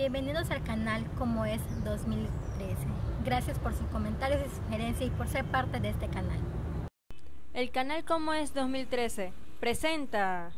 Bienvenidos al canal Como es 2013. Gracias por sus comentarios y sugerencias y por ser parte de este canal. El canal Como es 2013 presenta...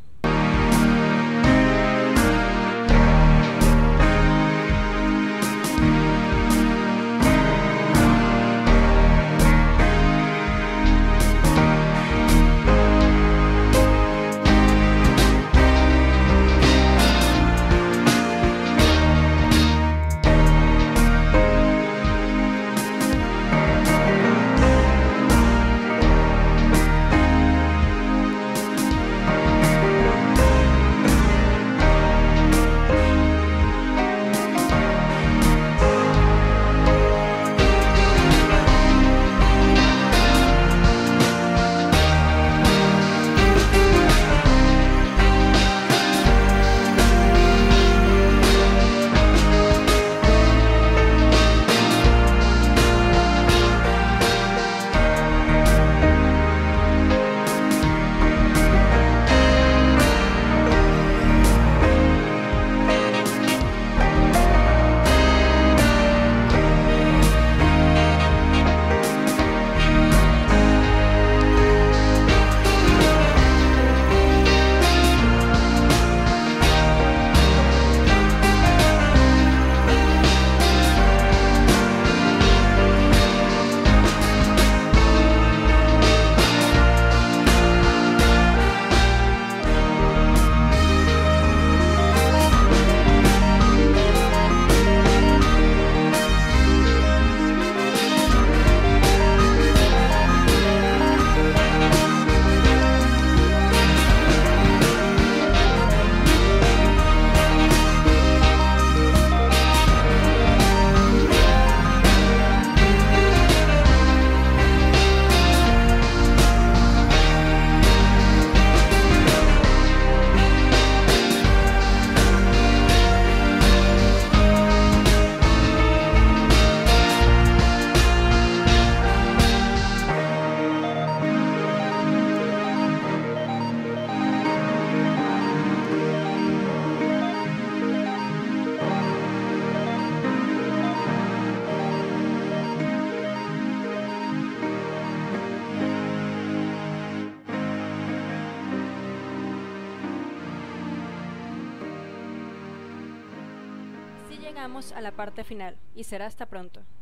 Llegamos a la parte final y será hasta pronto.